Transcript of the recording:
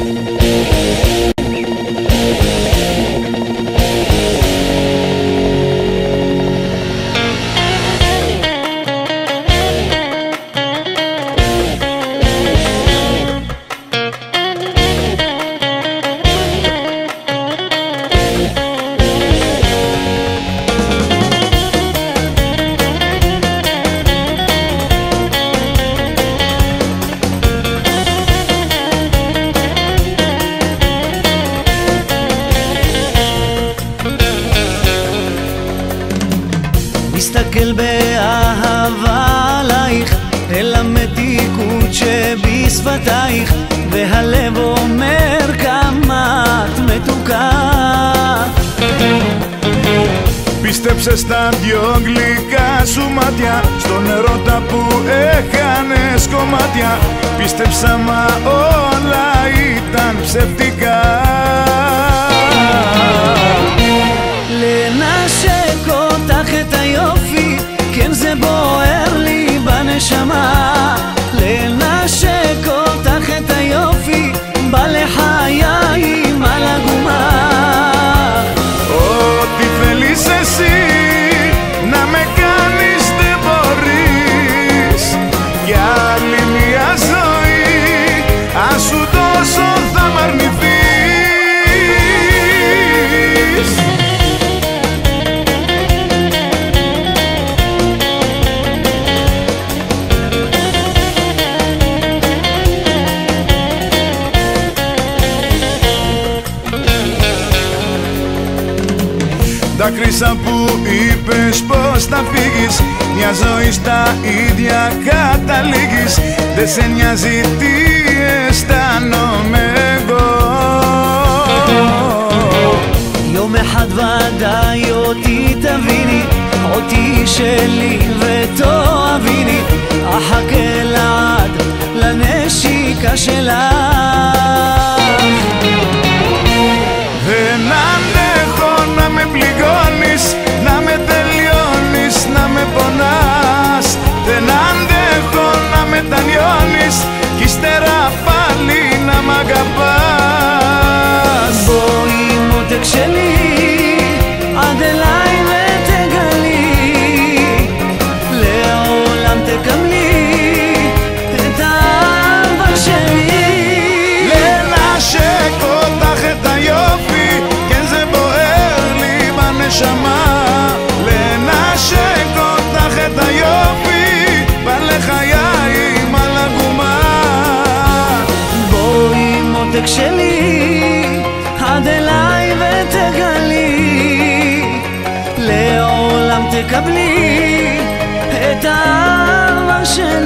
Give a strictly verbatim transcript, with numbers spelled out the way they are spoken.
מסתכל באהבה עלייך, אל המתיקות שבשפתייך, והלב אומר כמה את מתוקה. Πίστεψε στα δυο γλυκά σου μάτια, στον ερώτα που έκανες κομμάτια. Πίστεψα μα όλα ήταν ψευτικά. לנשק אותך את היופי, כן זה בוער לי בנשמה. לנשק אותך את היופי, בא לחיים על הגומה. Ό,τι θέλεις εσύ να με κάνεις δεν μπορείς, κι άλλη μια ζωή αν σου δώσω θα μ' αρνηθείς. Δάκρυσα που είπες πως θα φύγεις, μια ζωή στα ίδια καταλήγεις. Δεν σε νοιάζει τι αισθάνομαι εγώ. יום אחד ודאי אותי תביני, אותי שלי ותאהביני. אחכה לעד לנשיקה שלך. Δεν αντέχω να με πληγώνεις, να με τελειώνεις, να με πονάς. Δεν αντέχω να μετανιώνεις κι ύστερα πάλι να μ' αγαπάς. בואי מותק שלי, עד אליי ותגלי, לעולם תקבלי את האהבה שלי. לנשק אותך את היופי, כן זה בוער לי בנשמה. לנשק אותך את היופי, בא לחיים על הגומה. בואי מותק שלי, עד אליי ותגלי, לעולם תקבלי את האהבה שלי.